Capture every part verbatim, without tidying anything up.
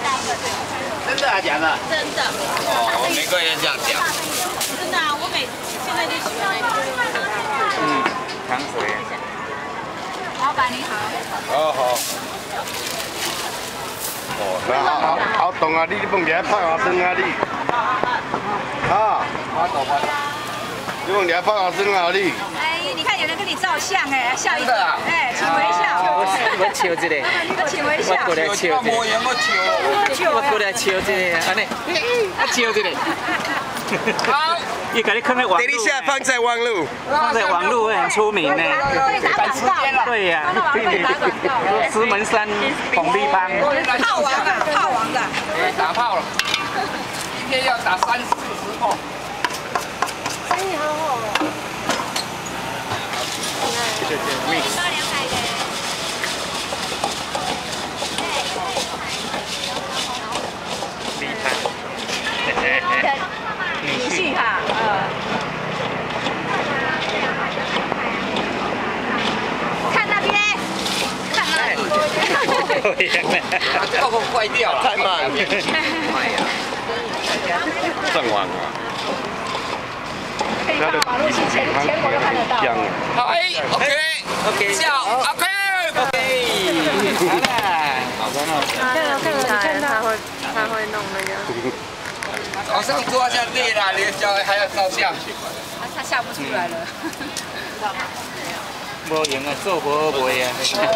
真的啊？假的？ 真的。 哦，玫瑰也这样讲。 真的啊，我每现在就喜欢那个。 嗯，糖水。 老板你好。 好好。哦，那好好好冻啊！你你放起来泡花生啊你。啊，我懂我懂。你放起来泡花生啊你。 哎，你看有人跟你照相哎，笑一个。 哎，请微笑。 我我笑一个。 请微笑。 我过来笑一个。 我用我我过来笑一个，安尼，啊笑一个。好。伊给你放在网路。等一下放在网路。放在网路会很出名呢。 赶时间了。 对呀。石门山红绿帮。 炮王啊，炮王的。 哎，打炮了。一天要打三四十炮。 生意好好哦。 谢谢。 一包两百元。 厉害。 女婿哈，呃。看那边，看那里。 这个坏掉了，太慢了。哎呀，正完了。 可以到马路去前前国都看得到。 好，哎 ，OK，OK， 笑 ，OK，OK。好了，好的呢。 看了看了，你看他会他会弄那个。 早上坐下累了，连小孩还要照相。 他他笑不出来了。 无用啊，做无好卖啊，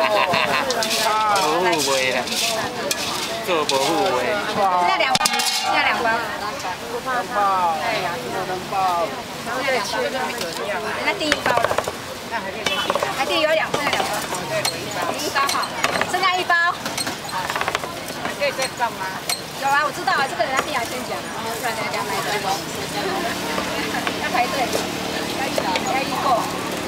无好卖啦，做无好卖。 现在两包，现在两包。两包。哎呀，两包。现在两包。人家第一包了。还第有两，现在两包。第一包好，剩下一包。可以再上吗？有啊，我知道啊，这个人家先来先讲，不然人家买的要排队，要预要预购。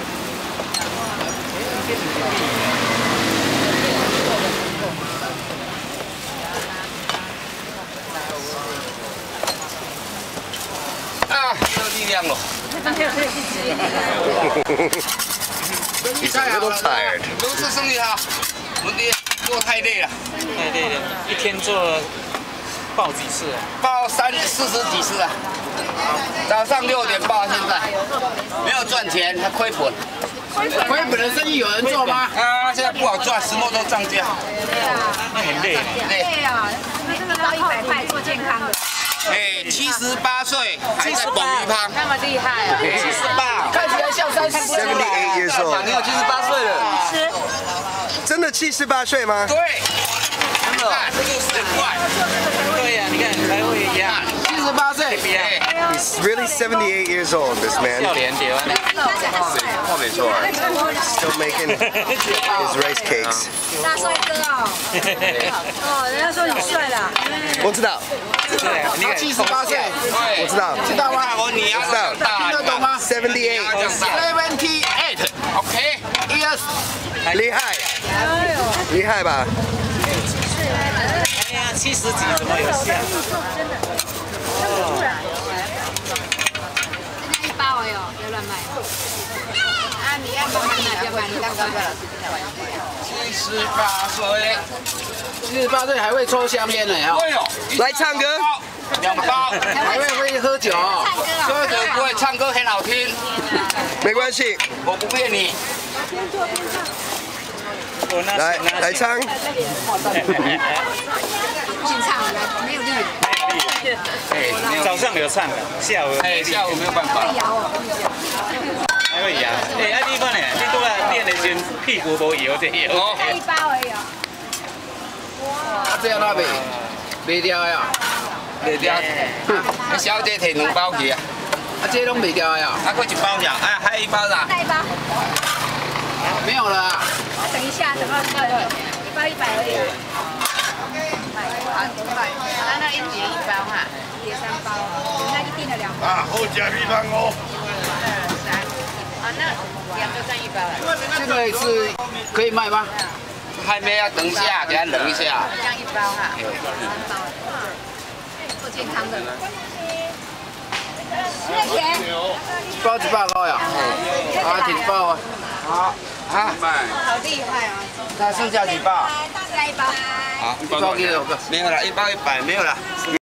啊，没有力量了。 没有力气。 你三个都 tired。都是生意好，我爹做太累了。 太累了，一天做报几次啊？ 报三四十几次啊。早上六点报，现在没有赚钱，还亏本。亏本的生意有人做吗？啊，现在不好赚，什么都涨价。 那很累。 累啊，每次到一百块做健康的。 哎，七十八岁还在蹦鱼汤， 那么厉害啊！ 七十八，看起来像三十。 seventy-eight years old。 你有七十八岁了。 真的七十八岁吗？ 对，真的，这就是很快。 对呀，你看才会一样， 七十八岁。 He's really seventy-eight years old, this man. 笑脸对吧？ 话没错 Still making his rice cakes. 大帅哥哦！哦，人家说你帅了。 我知道。 对，你看七十八岁， 我知道。 知道吗？我女儿长大，听得懂吗 ？seventy-eight. seventy-eight. OK. Yes. 厉害。厉害吧？ 哎呀，七十几怎么有像？哦。 一包哎呦，别乱卖。啊，你要帮他买，不要买，你当高价老师开玩笑。 七十八岁， 七十八岁还会抽香烟呢啊！ 来唱歌， 两包， 还会会喝酒， 喝酒不会唱歌很好听， 没关系， 我不骗你。 来来唱。 现场没有力。 哎，早上有唱的，下午哎，下午没有办法。 会摇哦， 还会摇。哎，啊你讲呢？你拄啊练的时屁股无摇这摇。 哦。 才一包而已哦。 啊这样那袂袂掉呀？ 袂掉。那小姐摕两包去啊。 啊这拢袂掉呀？ 啊，过一包呀，啊，还有一包啦。 再一包。 没有了啊。 等一下，等到这个一包一百而已。好，那那一碟一包哈，一碟三包，那一定的两包。 啊，好吃米饭哦。 啊，那两个算一包了。 这个是可以卖吗？ 还没啊，等一下，给它冷一下。 这样一包哈，三包，做健康的。那钱？ 一包一百块呀？啊，挺包啊。 好，啊， 好厉害啊！ 那剩下几包？ 再来一包。 好，一包给我个。没有了，一包一百没有了。